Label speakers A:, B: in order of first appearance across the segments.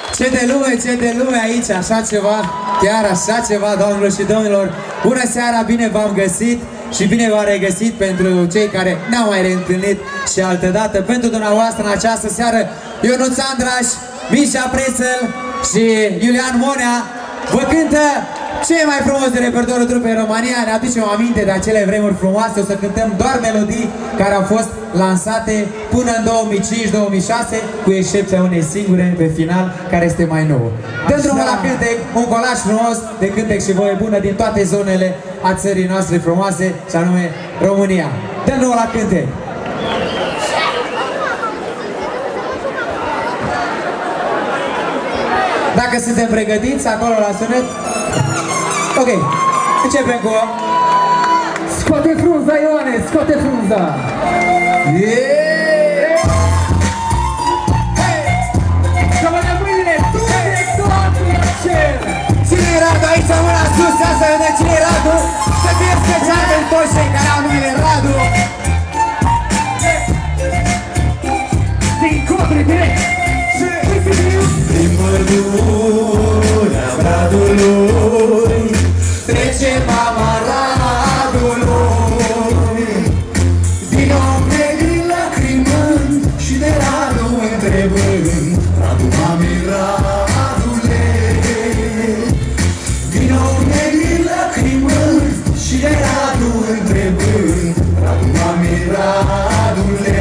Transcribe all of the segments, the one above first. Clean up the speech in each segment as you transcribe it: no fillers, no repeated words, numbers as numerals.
A: Ce de lume aici, așa ceva, chiar așa ceva, doamnelor și domnilor. Bună seara, bine v-am găsit și bine v-am regăsit pentru cei care ne-au mai reîntâlnit și altădată. Pentru dumneavoastră în această seară, Ionuț Andraș, Mișa Prețel și Iulian Monea vă cântă cei mai frumos de repertoriul trupei România. Ne aducem aminte de acele vremuri frumoase. O să cântăm doar melodii care au fost lansate până în 2005-2006, cu excepția unei singure pe final, care este mai nouă. Dăm drumul la cântec, un colaj frumos de cântec și voie bună din toate zonele a țării noastre frumoase, și anume România. Dăm drumul la cântec! Dacă suntem pregătiți acolo la sunet. Ok, începem cu...
B: Scoate frunza, Ioane, scoate frunza!
A: Yeah!
B: Hey! Să vedem mâinile, tot în cer!
A: Cine-i Radu? Aici mâna sus, să vedem cine-i Radu! Să fie special pentru toți cei care au numele Radu!
B: Din Codri, direct!
A: Prin pădurea Bradului trece mama Radului. Vino negri lacrimând și de Radu întrebând: Radu, mami, Radule. Vino negri lacrimând și de Radu întrebând: Radu, mami, Radule.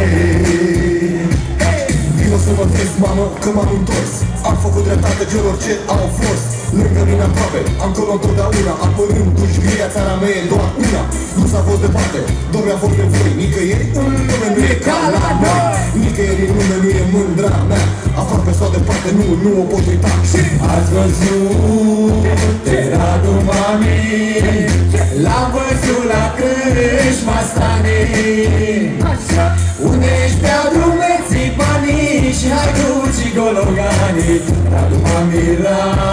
C: Să mă vezi, mamă, că m-am întors. Am făcut dreptate celor ce au fost lângă mine aproape, am colo întotdeauna, apărându-și viața mea e doar una. Nu s-a fost departe, Doamne a fost de voi. Nicăieri în lume nu e ca la noi. Nicăieri în lume nu e mândra mea. Aproape sau departe, nu o pot uita.
A: Ați văzut de Radu, mami, l-am văzut la crâșma Stanei, unde își beau drumeții banii și haiducii gologanii. Radu, mami,